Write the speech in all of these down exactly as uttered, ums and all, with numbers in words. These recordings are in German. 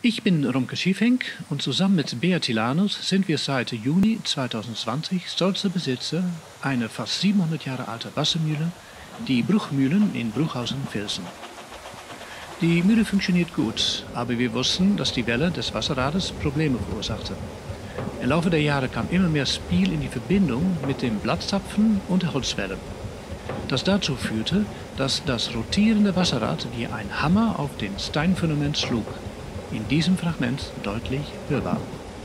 Ich bin Romke Schiefenk und zusammen mit Beat Tilanus sind wir seit Juni zweitausendzwanzig stolze Besitzer einer fast siebenhundert Jahre alten Wassermühle, die Bruchmühlen in Bruchhausen-Vilsen. Die Mühle funktioniert gut, aber wir wussten, dass die Welle des Wasserrades Probleme verursachte. Im Laufe der Jahre kam immer mehr Spiel in die Verbindung mit dem Blattzapfen und der Holzwelle. Das dazu führte, dass das rotierende Wasserrad wie ein Hammer auf den Steinfundament schlug. In diesem Fragment deutlich hörbar.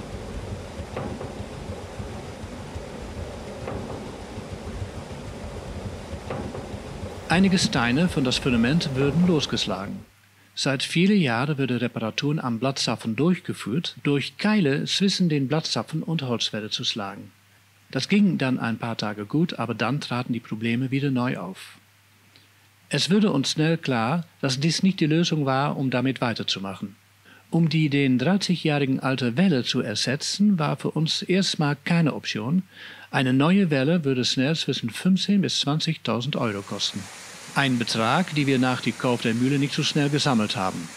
Einige Steine von das Fundament würden losgeschlagen. Seit vielen Jahren werden Reparaturen am Blattzapfen durchgeführt, durch Keile zwischen den Blattzapfen und Holzwelle zu schlagen. Das ging dann ein paar Tage gut, aber dann traten die Probleme wieder neu auf. Es wurde uns schnell klar, dass dies nicht die Lösung war, um damit weiterzumachen. Um die den dreißigjährigen alte Welle zu ersetzen, war für uns erstmal keine Option. Eine neue Welle würde schnell zwischen fünfzehntausend bis zwanzigtausend Euro kosten. Ein Betrag, den wir nach dem Kauf der Mühle nicht so schnell gesammelt haben.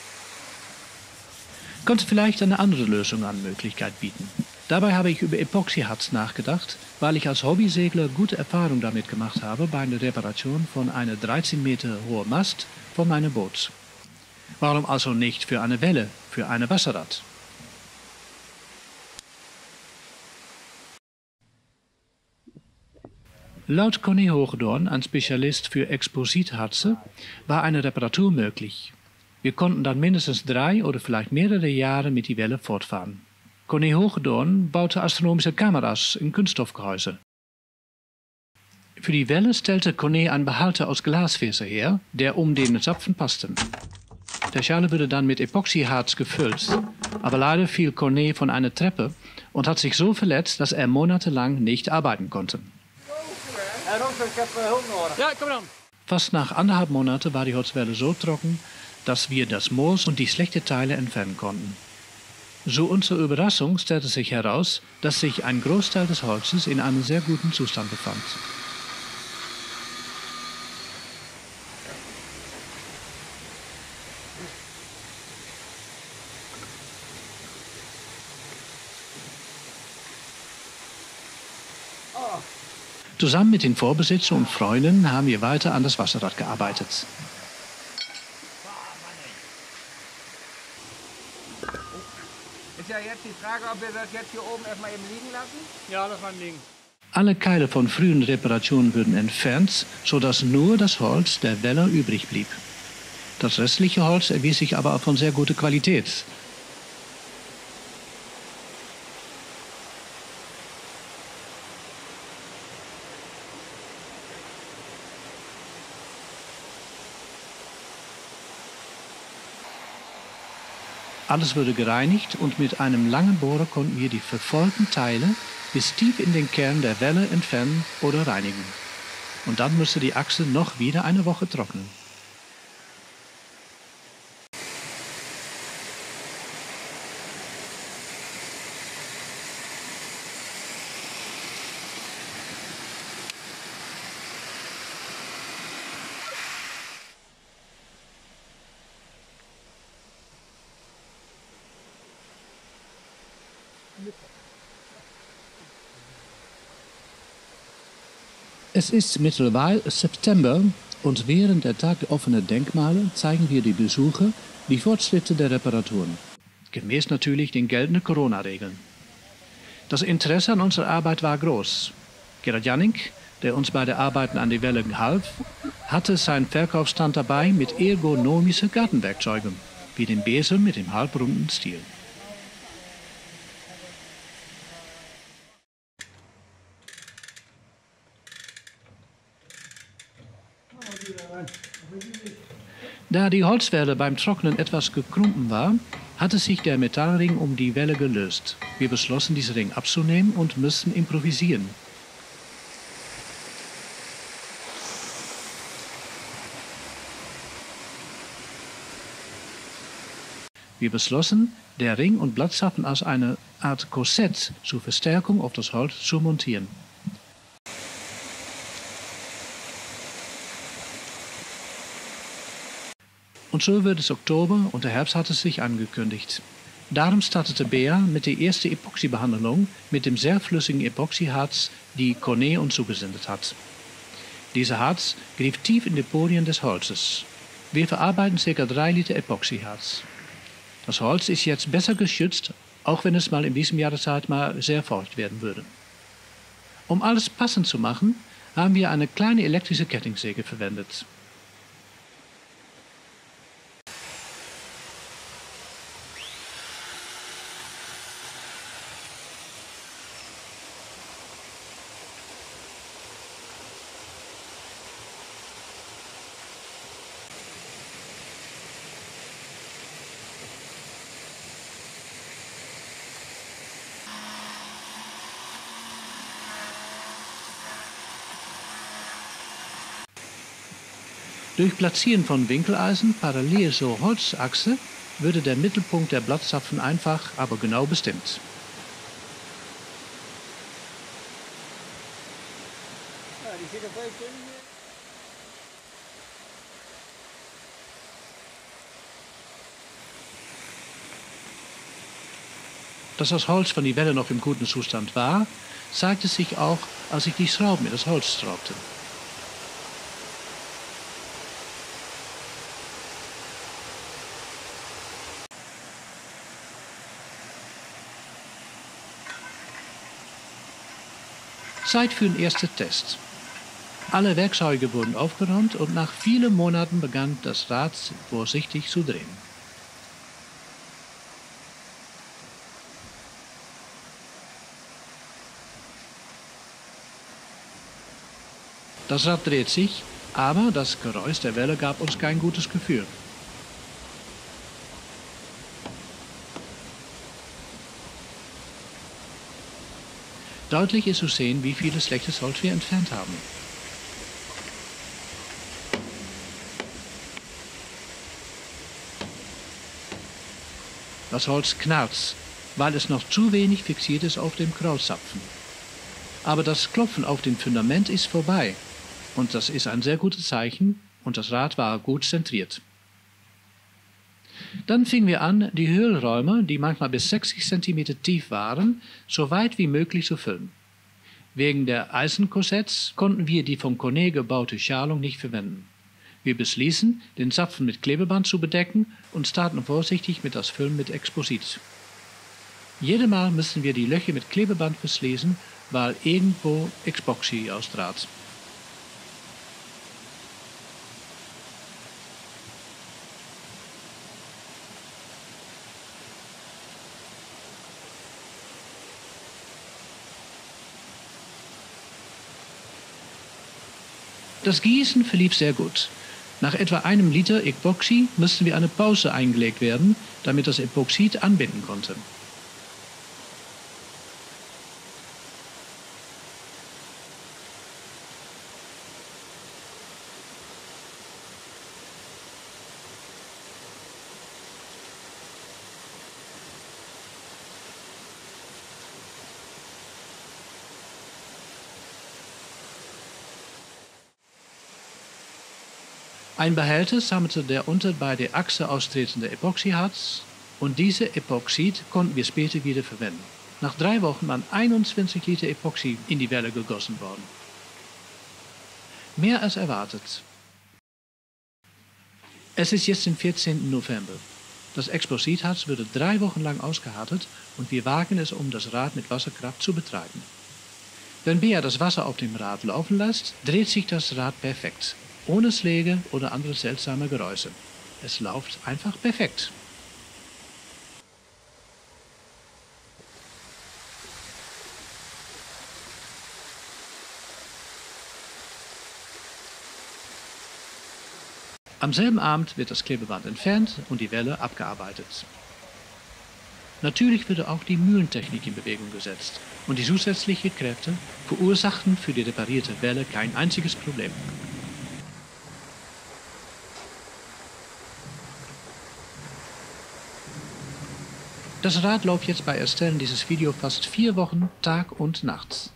Konnte vielleicht eine andere Lösung an Möglichkeit bieten. Dabei habe ich über Epoxyharz nachgedacht, weil ich als Hobbysegler gute Erfahrung damit gemacht habe bei der Reparation von einer dreizehn Meter hohen Mast von meinem Boot. Warum also nicht für eine Welle, für ein Wasserrad? Laut Conny Hoogdoorn, ein Spezialist für Expositharze, war eine Reparatur möglich. Wir konnten dann mindestens drei oder vielleicht mehrere Jahre mit die Welle fortfahren. Conny Hoogdoorn baute astronomische Kameras in Kunststoffgehäuse. Für die Welle stellte Conny einen Behalter aus Glasfaser her, der um den Zapfen passte. Der Schale wurde dann mit Epoxyharz gefüllt, aber leider fiel Conny von einer Treppe und hat sich so verletzt, dass er monatelang nicht arbeiten konnte. Ja, komm dann. Fast nach anderthalb Monaten war die Holzwelle so trocken, dass wir das Moos und die schlechten Teile entfernen konnten. Zu unserer Überraschung stellte sich heraus, dass sich ein Großteil des Holzes in einem sehr guten Zustand befand. Zusammen mit den Vorbesitzern und Freunden haben wir weiter an das Wasserrad gearbeitet. Ist ja jetzt die Frage, ob wir das jetzt hier oben erstmal eben liegen lassen? Ja, lass mal liegen. Alle Keile von frühen Reparationen wurden entfernt, sodass nur das Holz der Welle übrig blieb. Das restliche Holz erwies sich aber von sehr guter Qualität. Alles wurde gereinigt und mit einem langen Bohrer konnten wir die verfaulten Teile bis tief in den Kern der Welle entfernen oder reinigen. Und dann musste die Achse noch wieder eine Woche trocknen. Es ist mittlerweile September und während der Tag der offenen Denkmale zeigen wir die Besucher die Fortschritte der Reparaturen. Gemäß natürlich den geltenden Corona-Regeln. Das Interesse an unserer Arbeit war groß. Gerard Janink, der uns bei den Arbeiten an die Welle half, hatte seinen Verkaufsstand dabei mit ergonomischen Gartenwerkzeugen, wie dem Besen mit dem halbrunden Stiel. Da die Holzwelle beim Trocknen etwas gekrumpen war, hatte sich der Metallring um die Welle gelöst. Wir beschlossen, diesen Ring abzunehmen und mussten improvisieren. Wir beschlossen, der Ring und Blattzapfen als eine Art Korsett zur Verstärkung auf das Holz zu montieren. Und so wird es Oktober und der Herbst hat es sich angekündigt. Darum startete Bea mit der ersten Epoxybehandlung mit dem sehr flüssigen Epoxyharz, die Kone uns zugesendet hat. Dieser Harz griff tief in die Porien des Holzes. Wir verarbeiten ca. drei Liter Epoxyharz. Das Holz ist jetzt besser geschützt, auch wenn es mal in diesem Jahreszeit mal sehr feucht werden würde. Um alles passend zu machen, haben wir eine kleine elektrische Kettingsäge verwendet. Durch Platzieren von Winkeleisen parallel zur Holzachse würde der Mittelpunkt der Blattzapfen einfach, aber genau bestimmt. Ja, die sieht doch voll schön hier. Dass das Holz von der Welle noch im guten Zustand war, zeigte sich auch, als ich die Schrauben in das Holz schraubte. Zeit für den ersten Test. Alle Werkzeuge wurden aufgeräumt und nach vielen Monaten begann das Rad vorsichtig zu drehen. Das Rad dreht sich, aber das Geräusch der Welle gab uns kein gutes Gefühl. Deutlich ist zu sehen, wie viel schlechtes Holz wir entfernt haben. Das Holz knarzt, weil es noch zu wenig fixiert ist auf dem Krautzapfen. Aber das Klopfen auf dem Fundament ist vorbei und das ist ein sehr gutes Zeichen und das Rad war gut zentriert. Dann fingen wir an, die Höhlräume, die manchmal bis sechzig Zentimeter tief waren, so weit wie möglich zu füllen. Wegen der Eisenkorsetts konnten wir die von Kone gebaute Schalung nicht verwenden. Wir beschließen, den Zapfen mit Klebeband zu bedecken und starten vorsichtig mit das Füllen mit Exposit. Jedes Mal müssen wir die Löcher mit Klebeband verschließen, weil irgendwo Epoxy austrat. Das Gießen verlief sehr gut. Nach etwa einem Liter Epoxy mussten wir eine Pause eingelegt werden, damit das Epoxid anbinden konnte. Ein Behälter sammelte der unter bei der Achse austretende Epoxyharz und diese Epoxid konnten wir später wieder verwenden. Nach drei Wochen waren einundzwanzig Liter Epoxy in die Welle gegossen worden. Mehr als erwartet. Es ist jetzt der vierzehnte November. Das Epoxidharz wurde drei Wochen lang ausgehärtet und wir wagen es, um das Rad mit Wasserkraft zu betreiben. Wenn Bea das Wasser auf dem Rad laufen lässt, dreht sich das Rad perfekt. Ohne Schläge oder andere seltsame Geräusche. Es läuft einfach perfekt. Am selben Abend wird das Klebeband entfernt und die Welle abgearbeitet. Natürlich wurde auch die Mühlentechnik in Bewegung gesetzt und die zusätzlichen Kräfte verursachten für die reparierte Welle kein einziges Problem. Das Rad läuft jetzt bei Erstellen dieses Videos fast vier Wochen, Tag und Nacht.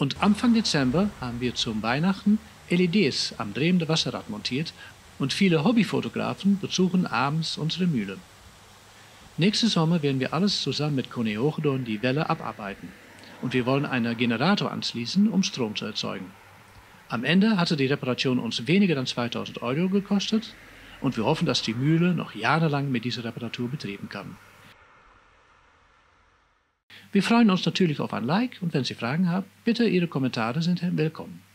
Und Anfang Dezember haben wir zum Weihnachten L E Ds am drehenden Wasserrad montiert und viele Hobbyfotografen besuchen abends unsere Mühle. Nächsten Sommer werden wir alles zusammen mit Koning Hochdorn die Welle abarbeiten und wir wollen einen Generator anschließen, um Strom zu erzeugen. Am Ende hatte die Reparation uns weniger als zweitausend Euro gekostet und wir hoffen, dass die Mühle noch jahrelang mit dieser Reparatur betrieben kann. Wir freuen uns natürlich auf ein Like und wenn Sie Fragen haben, bitte Ihre Kommentare sind willkommen.